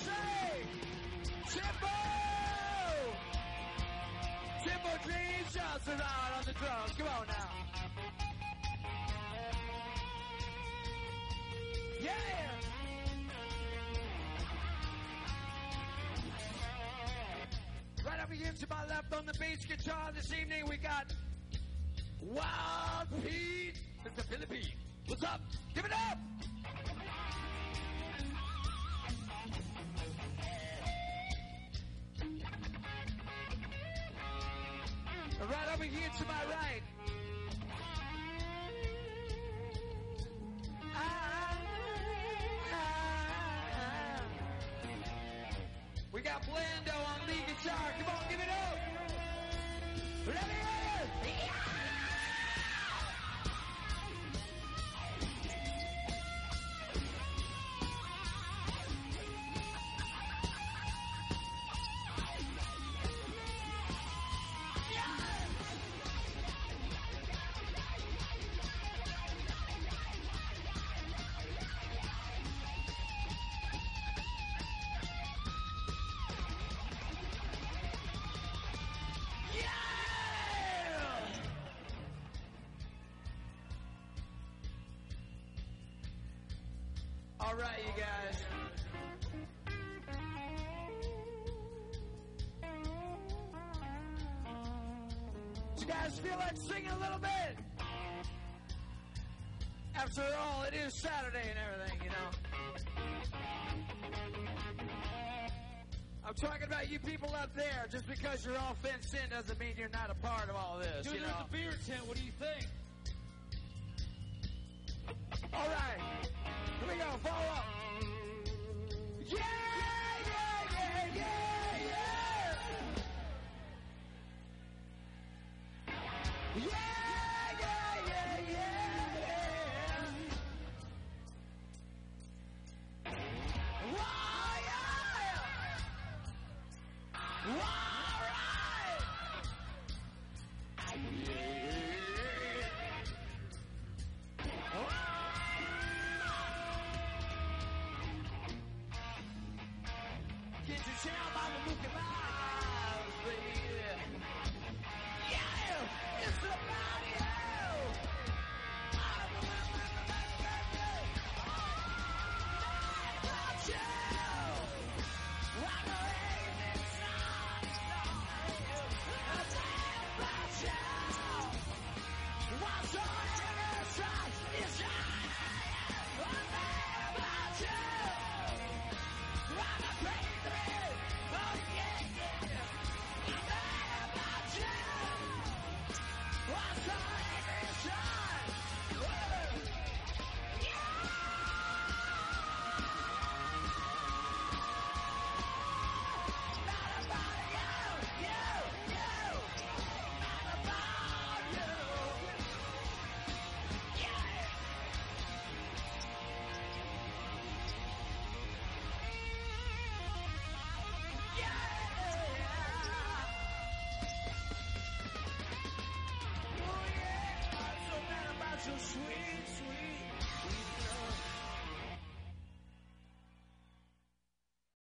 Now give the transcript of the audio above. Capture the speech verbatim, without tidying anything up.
say, Timbo! Timbo Dreams Johnson out on the drums. Come on now. Yeah! Right over here to my left on the bass guitar this evening, we got Wild Pete from the Philippines. What's up? Give it up! Right over here to my right. Ah, ah, ah. We got Blando on lead guitar. Come on, give it up. Ready? Yeah! All right, you guys. Do you guys feel like singing a little bit? After all, it is Saturday and everything, you know. I'm talking about you people up there. Just because you're all fenced in doesn't mean you're not a part of all this. Dude, you there's know? a beer tent. What do you think? All right. Here we go. Follow up. Yeah, yeah, yeah, yeah, yeah. Yeah, yeah, yeah, yeah, yeah. Whoa, yeah. All right. Yeah. Whoa. Get your sound by the look of my eyes, baby. Yeah, it's about you. I'm about you. I'm crazy, son. I'm about you. What's on your side is I'm about you. I'm a crazy. Oh yeah, yeah. I'm mad about you. What's on every side? Whoa. Yeah. Not about you, you, you. Not about you. Yeah. So mad about your sweet